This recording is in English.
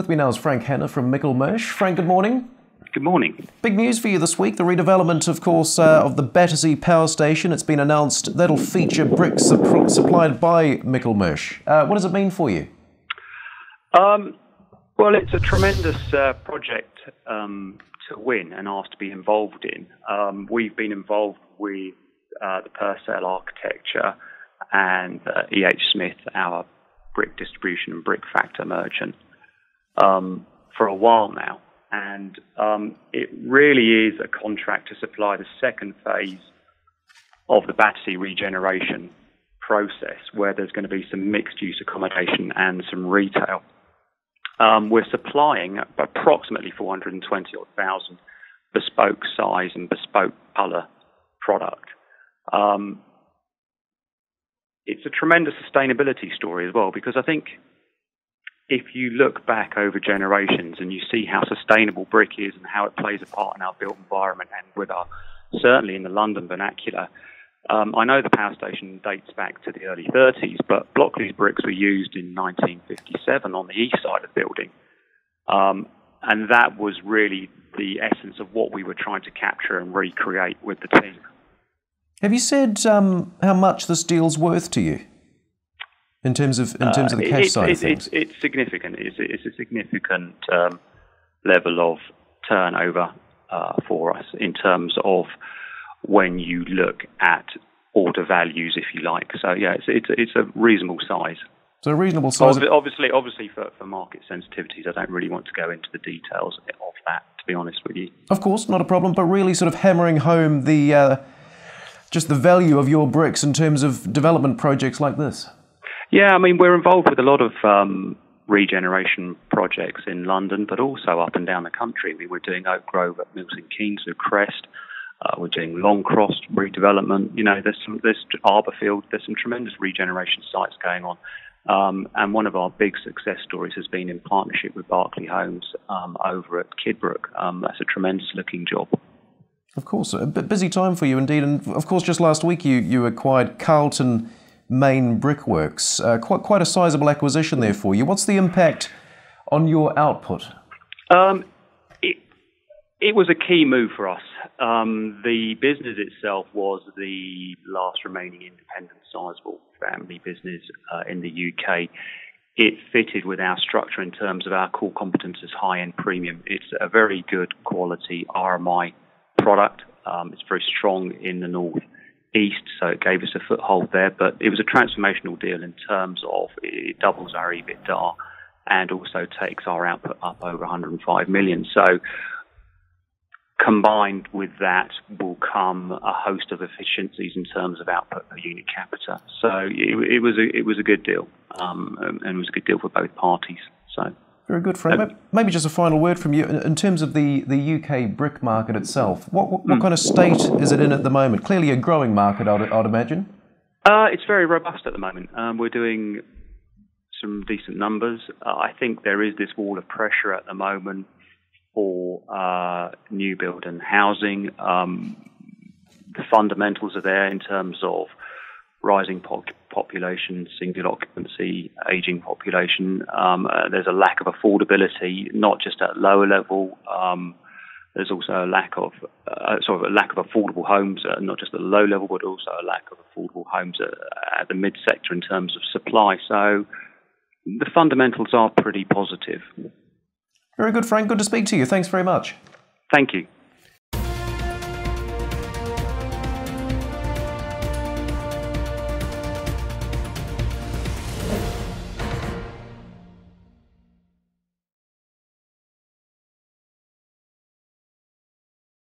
me now is Frank Hanna from Michelmersh. Frank, good morning. Good morning. Big news for you this week, the redevelopment, of course, of the Battersea Power Station. It's been announced that'll feature bricks supplied by Michelmersh. What does it mean for you? Well, it's a tremendous project to win and asked to be involved in. We've been involved with the Purcell Architecture and E.H. Smith, our brick distribution and brick factor merchant, for a while now. And it really is a contract to supply the second phase of the Battersea regeneration process, where there's going to be some mixed-use accommodation and some retail. We're supplying approximately 420,000 bespoke size and bespoke colour product. It's a tremendous sustainability story as well, because I think if you look back over generations and you see how sustainable brick is and how it plays a part in our built environment and with our, certainly in the London vernacular, I know the power station dates back to the early 30s, but Blockley's bricks were used in 1957 on the east side of the building. And that was really the essence of what we were trying to capture and recreate with the team. Have you said how much this deal's worth to you? In terms of the cash side of things? It's significant. It's a significant level of turnover for us in terms of when you look at order values, if you like. So yeah, it's a reasonable size. So a reasonable size. Obviously for market sensitivities, I don't really want to go into the details of that, to be honest with you. Of course, not a problem. But really, sort of hammering home the just the value of your bricks in terms of development projects like this. Yeah, I mean, we're involved with a lot of regeneration projects in London, but also up and down the country. I mean, we're doing Oak Grove at Milton Keynes with Crest. We're doing Longcross redevelopment. You know, there's Arborfield. There's some tremendous regeneration sites going on. And one of our big success stories has been in partnership with Berkeley Homes over at Kidbrooke. That's a tremendous looking job. Of course, a busy time for you indeed. And of course, just last week you acquired Carlton Main Brickworks. Quite a sizable acquisition there for you. What's the impact on your output? It was a key move for us. The business itself was the last remaining independent sizable family business in the UK. It fitted with our structure in terms of our core competences, high-end premium. It's a very good quality RMI product. It's very strong in the north east, so it gave us a foothold there, but it was a transformational deal in terms of it doubles our EBITDA and also takes our output up over 105 million. So combined with that will come a host of efficiencies in terms of output per unit capita. So it was a good deal, and it was a good deal for both parties. So very good, Frank. Maybe just a final word from you in terms of the UK brick market itself. What kind of state is it in at the moment? Clearly a growing market, I'd imagine. It's very robust at the moment. We're doing some decent numbers. I think there is this wall of pressure at the moment for new build and housing. The fundamentals are there in terms of rising population, single occupancy, ageing population. There's a lack of affordability, not just at lower level. There's also a lack of affordable homes, not just at the low level, but also a lack of affordable homes at the mid sector in terms of supply. So the fundamentals are pretty positive. Very good, Frank. Good to speak to you. Thanks very much. Thank you.